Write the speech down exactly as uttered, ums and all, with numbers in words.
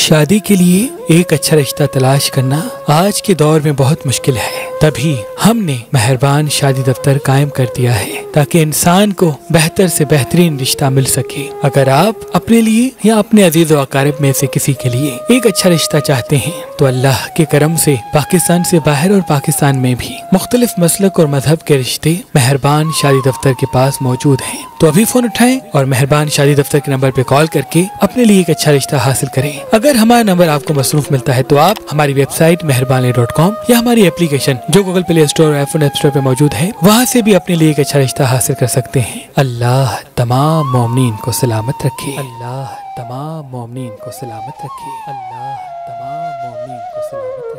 शादी के लिए एक अच्छा रिश्ता तलाश करना आज के दौर में बहुत मुश्किल है। तभी हमने मेहरबान शादी दफ्तर कायम कर दिया है ताकि इंसान को बेहतर से बेहतरीन रिश्ता मिल सके। अगर आप अपने लिए या अपने अजीज व अकारिब में से किसी के लिए एक अच्छा रिश्ता चाहते हैं तो अल्लाह के करम से पाकिस्तान से बाहर और पाकिस्तान में भी मुख्तलिफ मसलक और मजहब के रिश्ते मेहरबान शादी दफ्तर के पास मौजूद हैं। तो अभी फोन उठाएं और मेहरबान शादी दफ्तर के नंबर पे कॉल करके अपने लिए एक अच्छा रिश्ता हासिल करें। अगर हमारा नंबर आपको मसरूफ मिलता है तो आप हमारी वेबसाइट मेहरबानी डॉट कॉम या हमारी एप्लीकेशन जो गूगल प्ले स्टोर और आईफोन ऐप स्टोर पे मौजूद है वहाँ से भी अपने लिए एक अच्छा रिश्ता हासिल कर सकते हैं। अल्लाह तमाम मोमिनीन को सलामत रखे। अल्लाह तमाम मोमिनीन को सलामत रखे। अल्लाह तमाम मोमिनीन को सलामत